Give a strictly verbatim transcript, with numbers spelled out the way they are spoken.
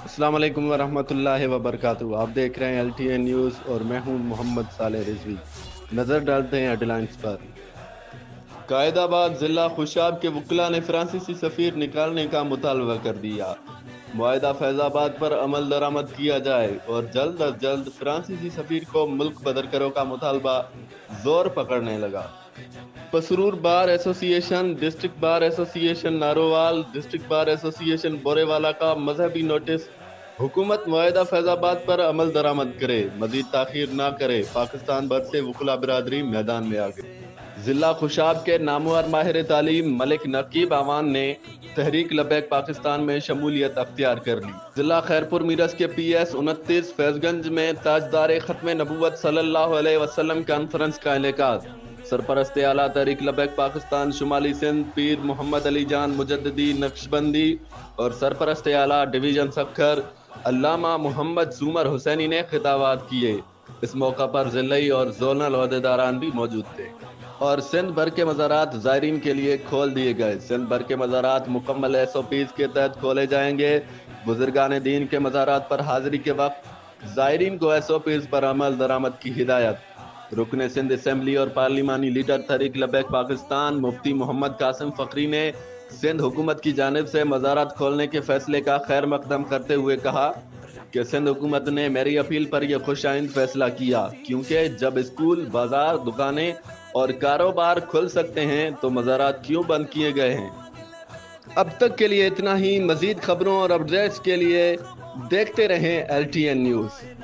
अस्सलाम वालेकुम वरहमतुल्लाहि वबरकातुहू। आप देख रहे हैं एल टी एन न्यूज़ और मैं हूं मोहम्मद साले रिजवी। नज़र डालते हैं हेडलाइंस पर। कायदाबाद जिला खुशाब के वकला ने फ्रांसीसी सफीर निकालने का मुतालबा कर दिया। मुआहिदा फैजाबाद पर अमल दरामद किया जाए और जल्द अज जल्द फ्रांसीसी सफीर को मुल्क बदर करो का मुतालबा जोर पकड़ने लगा। Pasrur bar association, district bar association Narowal, district bar association Burewala का मजहबी नोटिस। हुकूमत मुआहिदा फैजाबाद पर अमल दरामद करे, मजीद ताखीर ना करे। पाकिस्तान भर से वकला बिरादरी मैदान में आ गई। जिला खुशाब के नामवर माहिर तालीम मलिक नकीब आवान ने तहरीक लबैक पाकिस्तान में शमूलियत अख्तियार कर ली। जिला खैरपुर मीरस के पी एस उनतीस फैजगंज में ताजदार खत्म नबूवत सल्लल्लाहु अलैहि वसल्लम कॉन्फ्रेंस का इनेकाद। सरपरस्त आला तहरीक लबैक पाकिस्तान शुमाली सिंध पीर मोहम्मद अली जान मुजद्दिदी नक्शबंदी और सरपरस्त आला डिवीजन सखर अल्लामा मोहम्मद सूमर हुसैनी ने खिताबात किए। इस मौका पर जिलाई और जोनल ओहदेदारान भी मौजूद थे और सिंध भर के मज़ारात ज़ायरीन के लिए खोल दिए गए। सिंध भर के मज़ारात मुकम्मल एस ओ पीज़ के तहत खोले जाएंगे। बुजुर्गान दीन के मज़ारात पर हाजिरी के वक्त ज़ायरीन को एस ओ पीज़ पर अमल दरामद की हिदायत। रुकने सिंध असम्बली और पार्लिमानी लीडर तहरीक लबैक पाकिस्तान मुफ्ती मोहम्मद कासिम फकरी ने सिंध हुकूमत की जानिब से मज़ारात खोलने के फैसले का खैर मकदम करते हुए कहा कि सिंध हुकूमत ने मेरी अपील पर यह खुशाइंद फैसला किया, क्योंकि जब स्कूल, बाजार, दुकानें और कारोबार खुल सकते हैं तो मज़ारात क्यों बंद किए गए हैं। अब तक के लिए इतना ही। मजीद खबरों और अपडेट्स के लिए देखते रहें एल टी एन न्यूज़।